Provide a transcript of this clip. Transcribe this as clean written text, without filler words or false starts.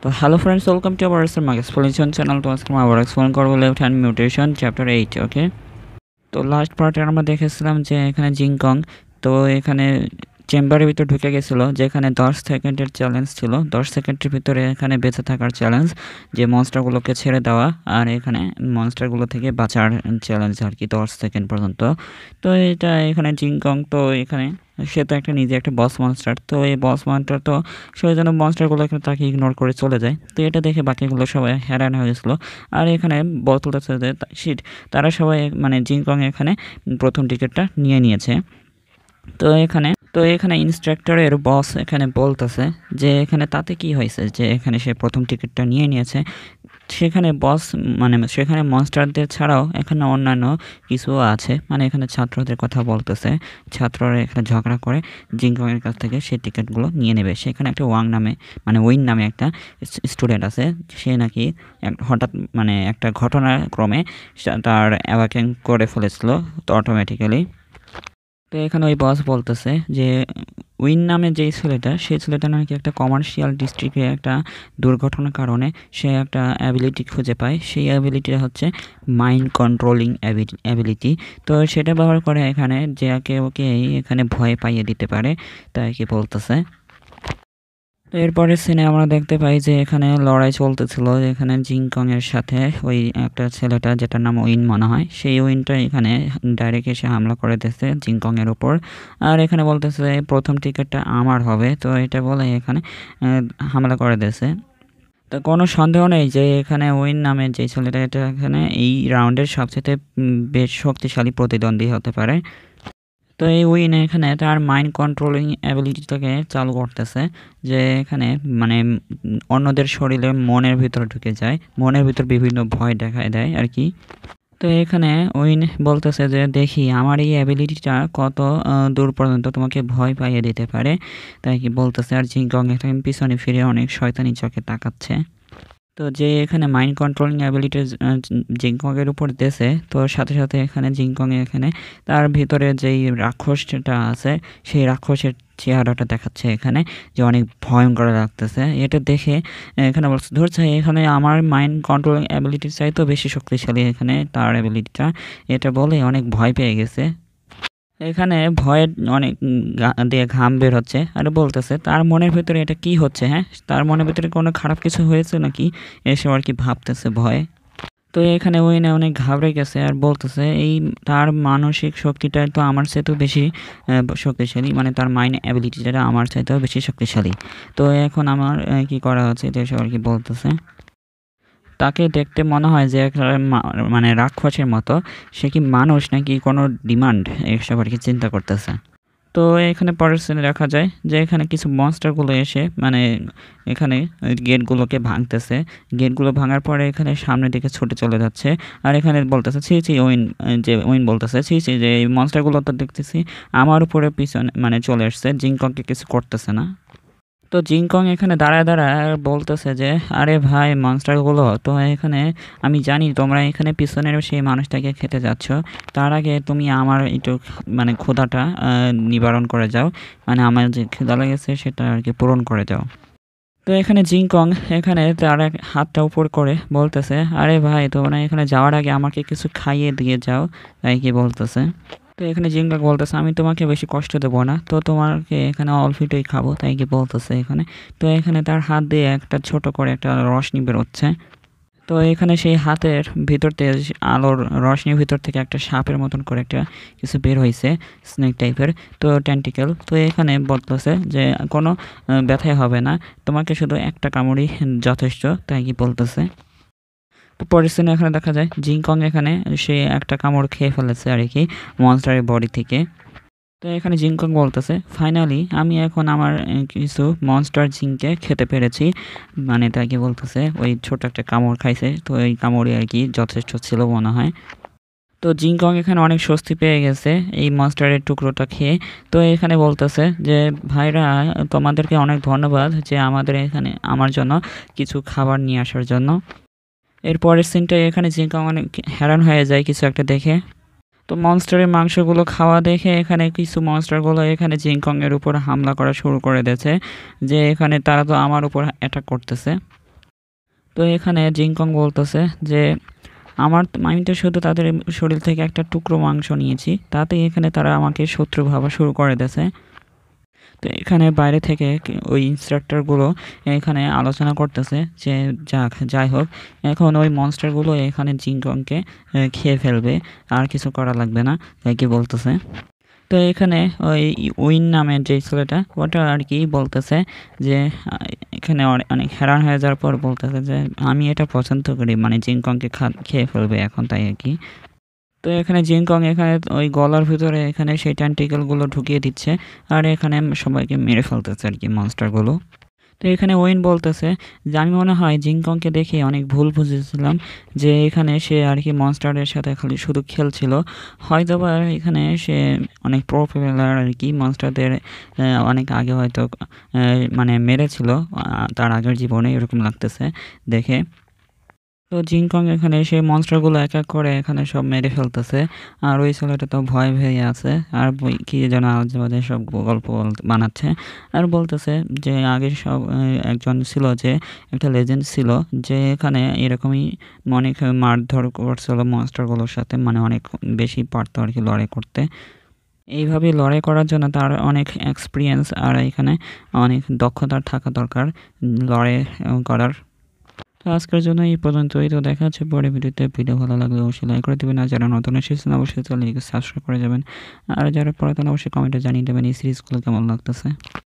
তো hello friends, welcome to our explanation channel. তো আজকে আমরা আবার এক্সপ্লেন করবো left hand mutation chapter 8। Okay, তো লাস্ট পার্টে আমরা দেখেছিলাম যে এখানে জিংকং তো এখানে চেম্বারের ভিতর ঢুকে গেছিলো, যেখানে 10 সেকেন্ডের চ্যালেঞ্জ ছিল। 10 সেকেন্ডের ভিতরে এখানে বেঁচে থাকার চ্যালেঞ্জ, যে মনস্টারগুলোকে ছেড়ে দেওয়া আর এখানে মনস্টারগুলো থেকে বাঁচার চ্যালেঞ্জ আর কি, 10 সেকেন্ড পর্যন্ত। তো এটা এখানে জিংকং তো এখানে সে তো একটা নিজে একটা বস মনস্টার, তো এই বস মনস্টার তো সেই জন্য মনস্টারগুলো এখানে তাকে ইগনোর করে চলে যায়। তো এটা দেখে বাকিগুলো সবাই হ্যারান হয়ে গেছিলো। আর এখানে বলতেছে যে তারা সবাই মানে জিংকং এখানে প্রথম টিকিটটা নিয়ে নিয়েছে। তো এখানে ইনস্ট্রাক্টরের বস এখানে বলতেছে যে এখানে তাতে কি হয়েছে, যে এখানে সে প্রথম টিকিটটা নিয়ে নিয়েছে। সেখানে বস মানে সেখানে মনস্টারদের ছাড়াও এখানে অন্যান্য কিছু আছে, মানে এখানে ছাত্রদের কথা বলতেছে। ছাত্ররা এখানে ঝগড়া করে জিংকংয়ের কাছ থেকে সেই টিকিটগুলো নিয়ে নেবে। সেখানে একটা ওয়াং নামে মানে উইন নামে একটা স্টুডেন্ট আছে, সে নাকি হঠাৎ মানে একটা ঘটনাক্রমে তার অ্যাওয়াকেন করে ফেলেছিল তো অটোমেটিক্যালি। তো এখানে ওই বস বলতেছে যে উইন নামে যেই ছেলেটা, সেই ছেলেটা নাকি একটা কমার্শিয়াল ডিস্ট্রিক্টে একটা দুর্ঘটনার কারণে সে একটা অ্যাবিলিটি খুঁজে পায়। সেই অ্যাবিলিটিটা হচ্ছে মাইন্ড কন্ট্রোলিং অ্যাবিলিটি। তো সেটা ব্যবহার করে এখানে যে ওকে এখানে ভয় পাইয়ে দিতে পারে, তাই কি বলতেছে। তো এরপরের সিনে আমরা দেখতে পাই যে এখানে লড়াই চলতেছিল, এখানে জিংকং এর সাথে ওই একটা ছেলেটা যেটার নাম উইন মনে হয়, সেই উইনটা এখানে ডাইরেক্ট এসে হামলা করে দিয়েছে জিংকং এর উপর। আর এখানে বলতেছে প্রথম টিকিটটা আমার হবে, তো এটা বলে এখানে হামলা করে দিয়েছে। তো কোনো সন্দেহ নেই যে এখানে উইন নামে যে ছেলেটা, এটা এখানে এই রাউন্ডের সবচেয়ে বেশ শক্তিশালী প্রতিদ্বন্দ্বী হতে পারে। তো এই উইন এখানে তার মাইন্ড কন্ট্রোলিং অ্যাবিলিটিটাকে চালু করতেছে, যে এখানে মানে অন্যদের শরীরে মনের ভিতর ঢুকে যায়, মনের ভিতর বিভিন্ন ভয় দেখায় দেয় আর কি। তো এখানে উইন বলতেছে যে দেখি আমার এই অ্যাবিলিটিটা কত দূর পর্যন্ত তোমাকে ভয় পাইয়ে দিতে পারে, তাই কি বলতেছে। আর জিংকং এখানে পিছনে ফিরে অনেক শয়তানি চোখে তাকাচ্ছে। তো যে এখানে মাইন্ড কন্ট্রোলিং অ্যাবিলিটি জিংকংয়ের উপর দিয়েছে, তো সাথে সাথে এখানে জিংকং এখানে তার ভিতরে যেই রাক্ষসটা আছে সেই রাক্ষসের চেহারাটা দেখাচ্ছে এখানে, যে অনেক ভয়ঙ্কর লাগতেছে। এটা দেখে এখানে বলছে ধরছে এখানে আমার মাইন্ড কন্ট্রোলিং অ্যাবিলিটির চাইতেও বেশি শক্তিশালী এখানে তার অ্যাবিলিটিটা, এটা বলে অনেক ভয় পেয়ে গেছে। এখানে ভয়ের অনেক দিয়ে ঘাম বের হচ্ছে আর বলতেছে তার মনের ভিতরে এটা কি হচ্ছে, হ্যাঁ তার মনের ভিতরে কোনো খারাপ কিছু হয়েছে নাকি, এসব আর কি ভাবতেছে ভয়ে। তো এখানে উইনে অনেক ঘাবড়ে গেছে আর বলতেছে এই তার মানসিক শক্তিটা তো আমার চাইতেও বেশি শক্তিশালী, মানে তার মাইন্ড অ্যাবিলিটিটা আমার চাইতেও বেশি শক্তিশালী। তো এখন আমার কি করা হচ্ছে এটা এসব আর কি বলতেছে। তাকে দেখতে মনে হয় যে একটা মানে রাক্ষসের মতো, সে কি মানুষ নাকি কোনো ডিমান্ড, এসব আর কি চিন্তা করতেছে। তো এখানে পরের সিনে দেখা যায় যে এখানে কিছু মনস্টারগুলো এসে মানে এখানে গেটগুলোকে ভাঙতেছে। গেটগুলো ভাঙার পরে এখানে সামনের দিকে ছুটে চলে যাচ্ছে। আর এখানে বলতেছে ছি উইন বলতেছে ছি যে এই মনস্টারগুলো তো দেখতেছি আমার উপরে পিছনে মানে চলে আসছে, জিংকংকে কিছু করতেছে না। তো জিংকং এখানে দাঁড়ায় বলতেছে যে আরে ভাই মনস্টারগুলো তো এখানে আমি জানি তোমরা এখানে পিছনের সেই মানুষটাকে খেতে যাচ্ছ, তার আগে তুমি আমার একটু মানে ক্ষুধাটা নিবারণ করে যাও, মানে আমার যে ক্ষুধা লেগেছে সেটা আর কি পূরণ করে যাও। তো এখানে জিংকং এখানে তার এক হাতটা উপর করে বলতেছে আরে ভাই তোমরা এখানে যাওয়ার আগে আমাকে কিছু খাইয়ে দিয়ে যাও, তাই কি বলতেছে। তো এখানে জিংকং বলতেছে আমি তোমাকে বেশি কষ্ট দেবো না, তো তোমাকে এখানে অল্পটাই খাবো, তাই কি বলতেছে এখানে। তো এখানে তার হাত দিয়ে একটা ছোট করে একটা রশনি বেরোচ্ছে। তো এখানে সেই হাতের ভিতর থেকে আলোর রশনির ভিতর থেকে একটা সাপের মতন করে একটা কিছু বের হয়েছে, স্নেক টাইপের, তো টেন্টিকেল। তো এখানে বলতেছে যে কোনো ব্যথাই হবে না, তোমাকে শুধু একটা কামড়ই যথেষ্ট, তাই কি বলতেছে। তো পরের সিনে এখানে দেখা যায় জিংকং এখানে সে একটা কামড় খেয়ে ফেলেছে আর কি মনস্টারের বডি থেকে। তো এখানে জিংকং বলতেছে ফাইনালি আমি এখন আমার কিছু মনস্টার জিংকে খেতে পেরেছি, মানে তাকে বলতেছে ওই ছোট একটা কামড় খাইছে, তো এই কামড়ই আর কি যথেষ্ট ছিল মনে হয়। তো জিংকং এখানে অনেক স্বস্তি পেয়ে গেছে এই মনস্টারের টুকরোটা খেয়ে। তো এখানে বলতেছে যে ভাইরা তোমাদেরকে অনেক ধন্যবাদ যে আমাদের এখানে আমার জন্য কিছু খাবার নিয়ে আসার জন্য। এরপরের সিনটা এখানে জিংকং অনেক হ্যারান হয়ে যায় কিছু একটা দেখে। তো মনস্টারের মাংসগুলো খাওয়া দেখে এখানে কিছু মনস্টারগুলো এখানে জিংকং এর উপর হামলা করা শুরু করে দিয়েছে, যে এখানে তারা তো আমার উপর অ্যাটাক করতেছে। তো এখানে জিংকং বলতেছে যে আমি তো শুধু তাদের শরীর থেকে একটা টুকরো মাংস নিয়েছি, তাতেই এখানে তারা আমাকে শত্রু ভাবা শুরু করে দিয়েছে। তো এখানে বাইরে থেকে ওই ইনস্ট্রাক্টরগুলো এখানে আলোচনা করতেছে যে যাই হোক, এখন ওই মনস্টারগুলো এখানে জিংকংকে খেয়ে ফেলবে, আর কিছু করা লাগবে না, তাই কি বলতেছে। তো এখানে ওই উইন নামের যে ছেলেটা ওটা আর কি বলতেছে যে এখানে অনেক হ্যারান হয়ে যাওয়ার পর বলতেছে যে আমি এটা পছন্দ করি, মানে জিংকংকে খেয়ে ফেলবে এখন, তাই আর কি। তো এখানে জিংকং এখানে ওই গলার ভিতরে এখানে সেই ট্যান্টিকেলগুলো ঢুকিয়ে দিচ্ছে, আর এখানে সবাইকে মেরে ফেলতেছে আর কি মনস্টারগুলো। তো এখানে ওয়েন বলতেছে যে আমি মনে হয় জিংকংকে দেখে অনেক ভুল বুঝেছিলাম, যে এখানে সে আর কি মনস্টারের সাথে খালি শুধু খেলছিল, হয়তোবা এখানে সে অনেক প্রো প্লেয়ার আর কি, মনস্টারদের অনেক আগে হয়তো মানে মেরেছিল তার আগের জীবনে, এরকম লাগতেছে দেখে। তো জিংকং এখানে সেই মনস্টারগুলো এক এক করে এখানে সব মেরে ফেলতেছে, আর ওই ছেলেটা তো ভয় ভয়ে আছে, আর কি যেন আজেবাজে সব গল্প বানাচ্ছে, আর বলতেছে যে আগে সব একজন ছিল, যে একটা লেজেন্ড ছিল, যে এখানে এরকমই অনেক মারধর করছিল মনস্টারগুলোর সাথে, মানে অনেক বেশি পারতো আর কি লড়াই করতে। এইভাবে লড়াই করার জন্য তার অনেক এক্সপিরিয়েন্স আর এখানে অনেক দক্ষতা থাকা দরকার লড়াই করার। তো আজকের জন্য এই পর্যন্তই। তো দেখা হচ্ছে পরে ভিডিওতে। ভিডিও ভালো লাগলে অবশ্যই লাইক করে দেবেন, আর যারা নতুন এসেছেন অবশ্যই চ্যানেলটিকে সাবস্ক্রাইব করে যাবেন, আর যারা পুরাতন অবশ্যই কমেন্টে জানিয়ে দেবেন এই সিরিজগুলো কেমন লাগতেছে।